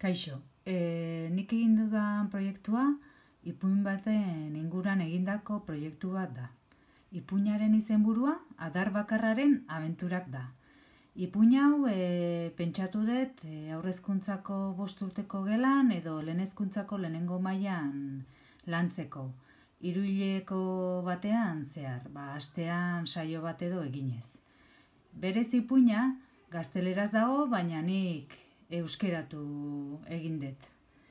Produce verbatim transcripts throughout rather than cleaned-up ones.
Kaixo, e, nik egin dudan proiektua ipuin baten inguran egindako proiektu bat da. Ipuinaren izenburua adar bakarraren abenturak da. Ipuin hau e, pentsatu dut e, haurrezkuntzako bost urteko gelan edo lehen hezkuntzako lehenengo mailan lantzeko. Hiruhileko batean zehar, ba, astean saio bat edo eginez. Berez ipuina gazteleraz dago, baina nik euskeratu egin dut.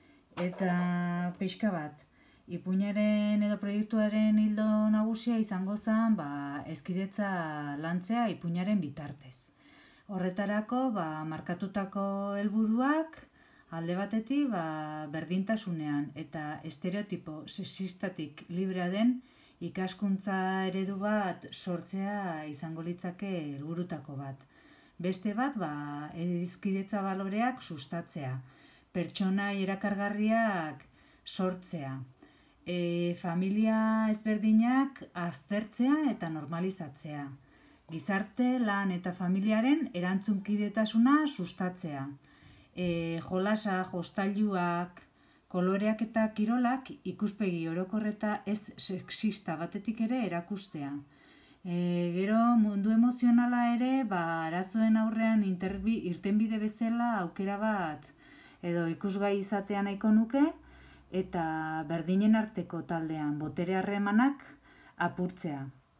Eta pixka bat, ipuinaren edo proiektuaren hildo nagusia izango zen ba, hezkidetza lantzea ipuinaren bitartez. Horretarako ba, markatutako helburuak alde batetik ba, berdintasunean eta estereotipo sexistatik librea den ikaskuntza eredu bat sortzea izango litzake helburutako bat. Beste bat, ba, hezkidetza baloreak sustatzea, pertsona erakargarriak sortzea, e, familia ezberdinak aztertzea eta normalizatzea, gizarte, lan eta familiaren erantzunkidetasuna sustatzea, e, jolasa, jostailuak, koloreak eta kirolak ikuspegi orokor eta ez sexista batetik ere erakustea. E, gero mundu emozionala ere ba, arazoen aurrean interbi, irtenbide bezala aukera bat edo ikusgai izatea nahiko nuke eta berdinen arteko taldean botere harremanak apurtzea.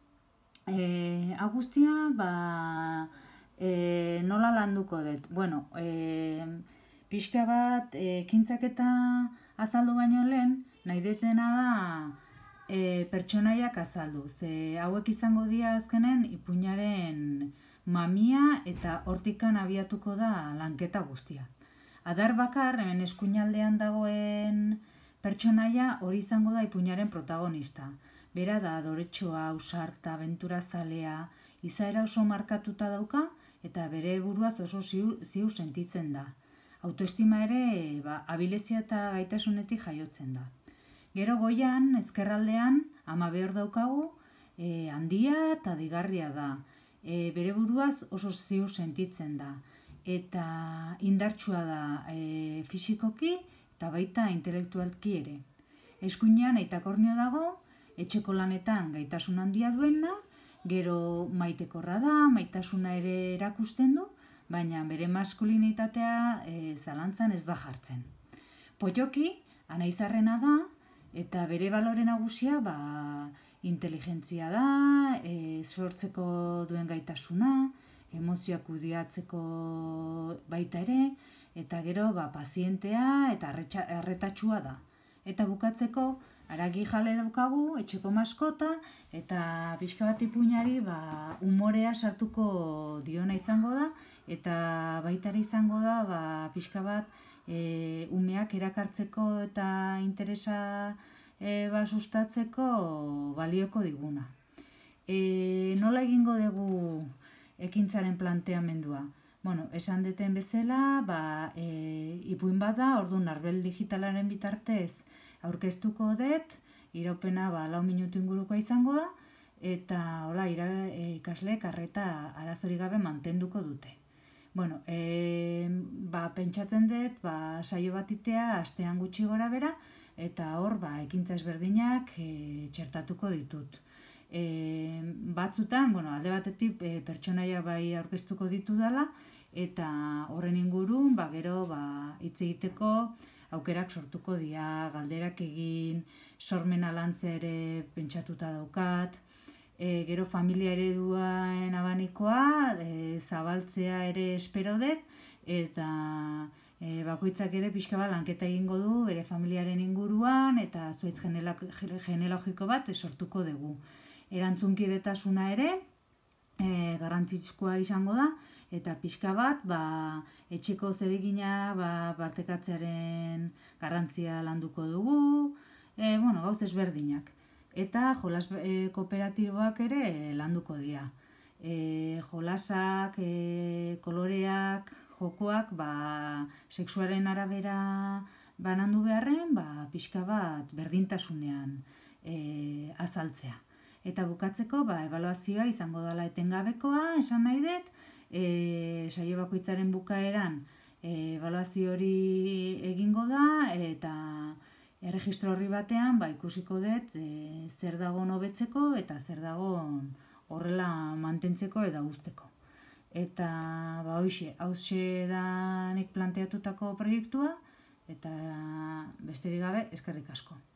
E, hau guztia ba, e, nola landuko dut? Bueno, e, pixka bat ekintzak eta azaldu baino lehen nahi detena da E, pertsonaiak azaldu, ze hauek izango dira azkenen ipuinaren mamia eta hortikan abiatuko da lanketa guztia. Adar bakar, hemen eskuinaldean dagoen pertsonaia hori izango da ipuinaren protagonista. Bera da adoretxoa, ausarta, abenturazalea, izaera oso markatuta dauka eta bere buruaz oso ziur, ziur sentitzen da. Autoestima ere ba, abilezia eta gaitasunetik jaiotzen da. Gero goian, ezkerraldean, ama behar daukagu, e, handia eta digarria da. E, bere buruaz oso ziur sentitzen da. Eta indartsua da e, fisikoki eta baita intelektualki ere. Eskuinean aitakornio dago, etxeko lanetan gaitasun handia duena, gero maitekorra da, maitasuna ere erakusten du, baina bere maskulinitatea e, zalantzan ez da jartzen. Poioki, anaizarrena da, eta bere balore nagusia ba, inteligentzia da, e, sortzeko duen gaitasuna, emozioak kudeatzeko baita ere, eta gero ba, pazientea eta arretatsua da. Eta bukatzeko, haragi jale daukagu, etxeko maskota, eta pixka bat ipuinari ba, umorea sartuko diona izango da, eta baita ere izango da ba, pixka bat E, umeak erakartzeko eta interesa e, ba, sustatzeko balioko diguna. E, nola egingo dugu ekintzaren planteamendua? Bueno, esan deten bezala, ba, e, ipuin bat da, orduan arbel digitalaren bitartez aurkeztuko dut, iraupena ba, lau minutu ingurukoa izango da, eta hola, ira, e, ikasleek arreta arazorik gabe mantenduko dute. Bueno, e, ba, pentsatzen dut, ba, saio bat itea astean gutxi gora bera, eta hor, ba, ekintza ezberdinak e, txertatuko ditut. E, batzutan, bueno, alde batetik e, pertsonaia bai aurkeztuko ditu dela, eta horren ingurun, ba, gero, ba, hitz egiteko aukerak sortuko dira, galderak egin, sormena lantzea ere pentsatuta daukat, E, gero familia ereduaen abanikoa e, zabaltzea ere espero dut, eta e, bakoitzak ere pixka bat lanketa egingo du bere familiaren inguruan eta zuhaitz genealogiko bat sortuko dugu. Erantzunkidetasuna ere e, garrantzitsua izango da, eta pixka bat ba, etxeko zeregina ba, partekatzearen garrantzia landuko dugu, e, bueno, gauz ezberdinak. Eta jolas e, kooperatiboak ere landuko dira. E, jolasak, e, koloreak, jokoak, ba, sexuaren arabera banandu beharren, ba, pixka bat berdintasunean e, azaltzea. Eta bukatzeko, ba, ebaluazioa izango dela etengabekoa, esan nahi dut, e, saio bakoitzaren bukaeran ebaluazio hori egingo da eta erregistro horri batean ba, ikusiko dut e, zer dagoen hobetzeko eta zer dagoen horrela mantentzeko eta uzteko. Eta ba, hoxe, hauxe da nik planteatutako proiektua eta besterik gabe eskerrik asko.